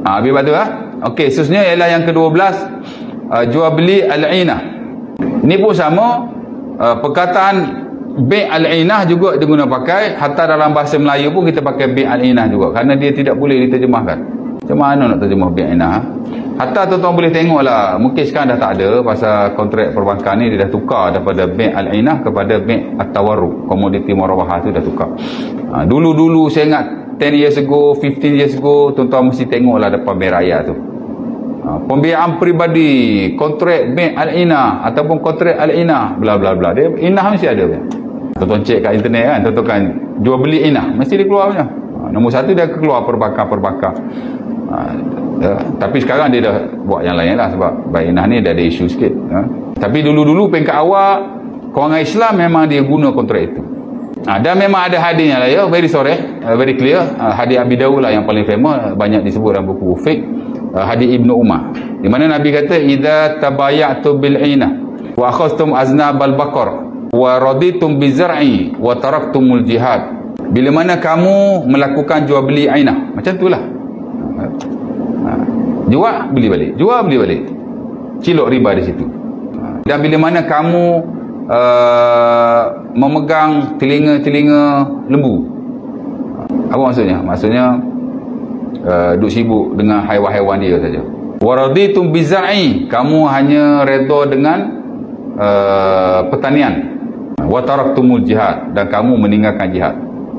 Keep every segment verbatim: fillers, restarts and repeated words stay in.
Ha, habis batu lah. Okey, seterusnya ialah yang kedua belas, uh, jual beli al-inah. Ini pun sama, uh, perkataan bi' al-inah juga diguna pakai, hatta dalam bahasa Melayu pun kita pakai bi' al-inah juga, kerana dia tidak boleh diterjemahkan. Macam mana nak terjemah bi' al-inah? Hatta tuan-tuan boleh tengoklah, mungkin sekarang dah tak ada, pasal kontrak perbankan ni dia dah tukar daripada bi' al-inah kepada bi' at-tawarruk, komoditi murawahah tu dah tukar. Ha, dulu-dulu saya ingat ten years ago, fifteen years ago, tuan-tuan mesti tengoklah depan bank raya tu. Ha, pembiayaan peribadi, kontrak bank al-inah ataupun kontrak al-inah, bla bla bla. Dia inah mesti ada. Tuan-tuan cek kat internet kan, tuan-tuan kan jual beli inah, mesti dia keluar punya. Ha, nombor satu dia keluar perbankan-perbankan. Ha, ya, tapi sekarang dia dah buat yang lain lah, sebab bank inah ni dah ada isu sikit. Ha. Tapi dulu-dulu peringkat awal, kawangan Islam memang dia guna kontrak itu. Ha, dan memang ada hadisnya lah ya, very sorry, uh, very clear. uh, hadis Abi Dawud lah yang paling famous, banyak disebut dalam buku fiqh, uh, hadis Ibnu Umar, di mana Nabi kata idza tabaya'tu bil inah wa akhadhtum aznabal baqar wa raditum bizar'i wa taraktumul jihad. Bila mana kamu melakukan jual beli ainah, macam itulah, ha, jual beli balik, jual beli balik, cilok riba di situ. Ha, dan bila mana kamu Uh, memegang telinga-telinga lembu, apa maksudnya? Maksudnya uh, duk sibuk dengan haiwan-haiwan dia saja. Waraditum bizar'i, kamu hanya redha dengan uh, pertanian. Wa taraktumul jihad, dan kamu meninggalkan jihad.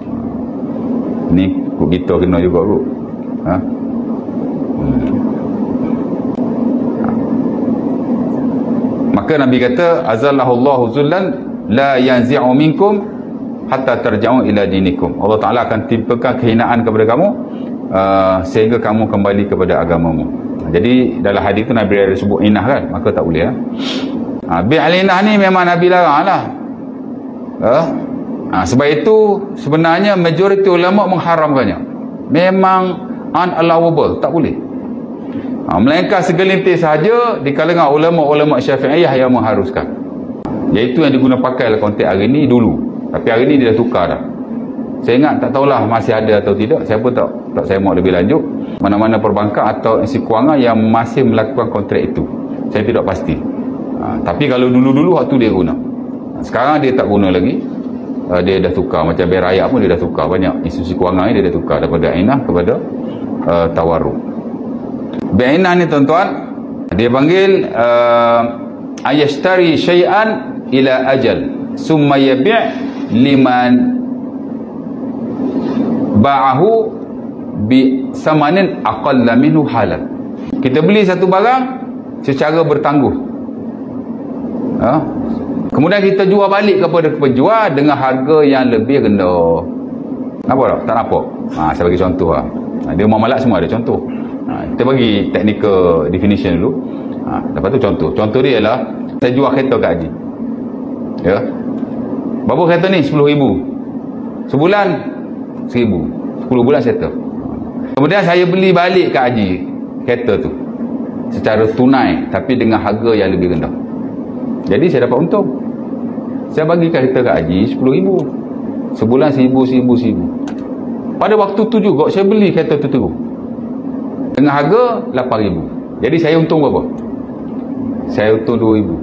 Ni kok kita kena juga kok. Ha? Hmm. Maka Nabi kata azallahullahu zullan la yanzi'u minkum hatta tarja'u ila dinikum. Allah Ta'ala akan timpakan kehinaan kepada kamu uh, sehingga kamu kembali kepada agamamu. Jadi dalam hadis itu Nabi ada sebut inah kan, maka tak boleh. Ha? Bi' al-inah ni memang Nabi larang lah. Uh, ha, sebab itu sebenarnya majoriti ulama mengharamkannya. Memang unallowable, tak boleh. Ha, melainkan segelintir sahaja di kalangan ulama-ulama Syafi'iyah yang mengharuskan. Iaitu yang digunakan pakai dalam konteks hari ni dulu. Tapi hari ni dia dah tukar dah. Saya ingat, tak tahulah masih ada atau tidak. Saya pun tak, tak saya mau lebih lanjut. Mana-mana perbankan atau institusi kewangan yang masih melakukan kontrak itu, saya tidak pasti. Ha, tapi kalau dulu-dulu waktu dia guna. Sekarang dia tak guna lagi. Ha, dia dah tukar. Macam bank raya pun dia dah tukar. Banyak institusi kewangan ni dia dah tukar daripada inah kepada uh, tawarruk. Bank inah ni tuan-tuan, dia panggil uh, ayashtari syai'an ila ajal summa yabi' liman ba'ahu bi samanin aqalla minhu halal. Kita beli satu barang secara bertangguh, ha? Kemudian kita jual balik kepada penjual dengan harga yang lebih rendah. Nampak tak? Tak nampak? Ha, saya bagi contoh lah. Ha, dia muamalat semua ada contoh. Ha, kita bagi technical definition dulu. Ha, lepas tu contoh. Contoh dia ialah saya jual kereta kat Haji. Ya. Berapa kereta ni? sepuluh ribu. Sebulan seribu. sepuluh bulan settle. Kemudian saya beli balik kat Haji kereta tu secara tunai tapi dengan harga yang lebih rendah. Jadi saya dapat untung. Saya bagi kereta kat Haji sepuluh ribu. Sebulan seribu, seribu, seribu. Pada waktu tu juga saya beli kereta tu terus dengan harga lapan ribu. Jadi saya untung berapa? Saya untung dua ribu.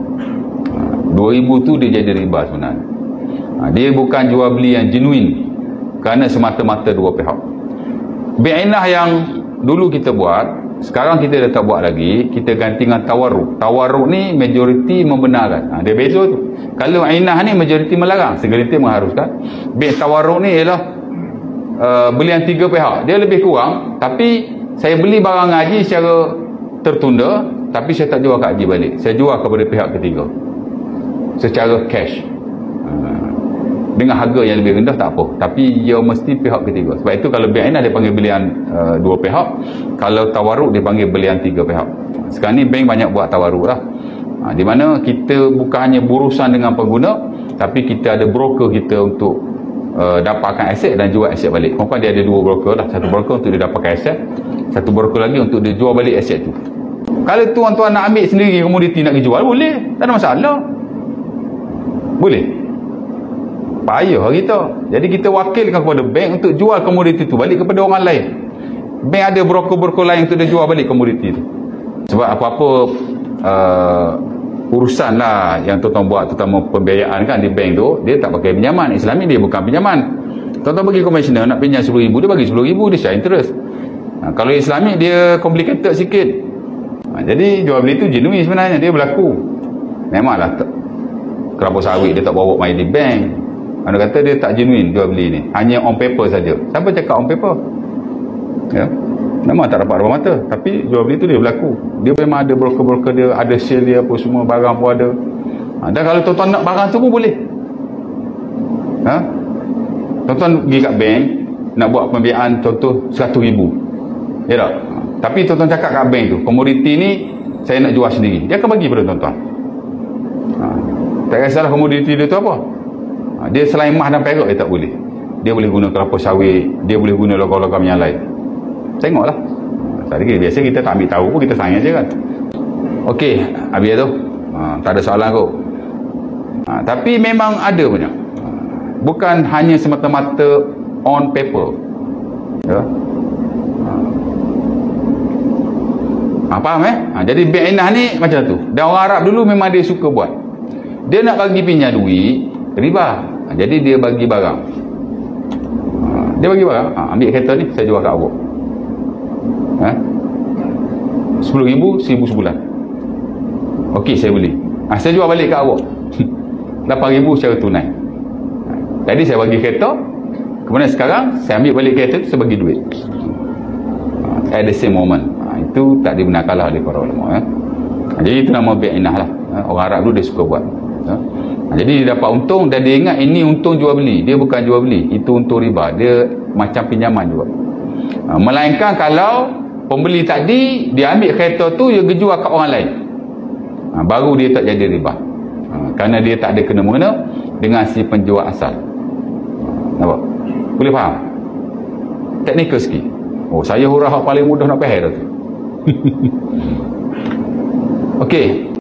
dua ribu tu dia jadi riba sebenarnya. Dia bukan jual beli yang genuine kerana semata-mata dua pihak. Bi'inah yang dulu kita buat, sekarang kita dah tak buat lagi. Kita ganti dengan tawarruk. Tawarruk ni majoriti membenarkan. Ha, dia beza tu. Kalau inah ni majoriti melarang, segelintir mengharuskan. Bi' tawarruk ni ialah uh, belian tiga pihak. Dia lebih kurang, tapi saya beli barang Haji secara tertunda, tapi saya tak jual kat Haji balik. Saya jual kepada pihak ketiga secara cash. Uh, dengan harga yang lebih rendah tak apa, tapi ia mesti pihak ketiga. Sebab itu kalau bank dia panggil belian uh, dua pihak, kalau tawarruk dia panggil belian tiga pihak. Sekarang ni bank banyak buat tawarruk lah, ha, di mana kita bukan hanya berurusan dengan pengguna, tapi kita ada broker kita untuk uh, dapatkan aset dan jual aset balik. Mungkin dia ada dua broker lah, satu broker untuk dia dapatkan aset, satu broker lagi untuk dia jual balik aset tu. Kalau tuan-tuan nak ambil sendiri komoditi nak dijual, boleh, tak ada masalah, boleh. Payah kita. Jadi kita wakilkan kepada bank untuk jual komoditi tu balik kepada orang lain. bank ada broker-broker lain tu dia jual balik komoditi tu. Sebab apa-apa uh, urusan lah yang tuan-tuan buat, terutama pembiayaan kan di bank tu, dia tak pakai pinjaman. Islami dia bukan pinjaman. Tuan-tuan bagi konvensional nak pinjam sepuluh ribu, dia bagi sepuluh ribu, dia share interest. Ha, kalau Islami dia complicated sikit. Ha, jadi jual beli tu genuine sebenarnya, dia berlaku. Memanglah kelapa sawit dia tak bawa main di bank. Anda kata dia tak genuine jual beli ni, hanya on paper saja. Siapa cakap on paper? Ya. Memang tak dapat depan mata, tapi jual beli tu dia berlaku. Dia memang ada broker-broker dia, ada sale dia apa semua, barang pun ada. Ha, dan kalau tuan-tuan nak barang tu pun boleh. Ha? Tuan-tuan pergi kat bank nak buat pembiayaan contoh seratus ribu. Ya tak? Ha, tapi tuan-tuan cakap kat bank tu, komoditi ni saya nak jual sendiri. Dia akan bagi pada tuan-tuan. Ha, tak kisahlah komoditi dia tu apa. Ha, dia selain emas dan perak dia tak boleh. Dia boleh guna kelapa sawit, dia boleh guna logam-logam yang lain. Tengoklah. Tadi biasa kita tak ambil tahu pun kita sayang je kan. Okey, habis tu. Ha, tak ada soalan kot. Ha, tapi memang ada punya. Ha, bukan hanya semata-mata on paper. Ya. Ha. Ha, faham eh? Ha, jadi bank Inah ni macam tu. Dan orang Arab dulu memang dia suka buat. Dia nak bagi pinjam duit riba. Ha, jadi dia bagi barang. Ha, dia bagi barang. Ha, ambil kereta ni saya jual kat awak. Ha? sepuluh ribu, seribu sebulan. Okey, saya beli. Ha, saya jual balik kat awak. lapan ribu secara tunai. Ha, jadi saya bagi kereta. Kemudian sekarang saya ambil balik kereta tu, saya bagi duit. Ha, at the same moment. Ha, itu tak dibenarkan lah oleh para ulama. Ha? Ha, jadi itu nama bank Inah lah. Ha, orang Arab dulu dia suka buat. Ha? Ha, jadi dia dapat untung dan dia ingat ini untung jual beli. Dia bukan jual beli. Itu untung riba. Dia macam pinjaman juga. Ha, melainkan kalau pembeli tadi dia ambil kereta tu dia jual kat orang lain, ha, baru dia tak jadi riba. Ha, kerana dia tak ada kena-mengena dengan si penjual asal. Ha, nampak? Boleh faham? Teknikal sikit. Oh, saya hurah paling mudah nak faham tu. Okey.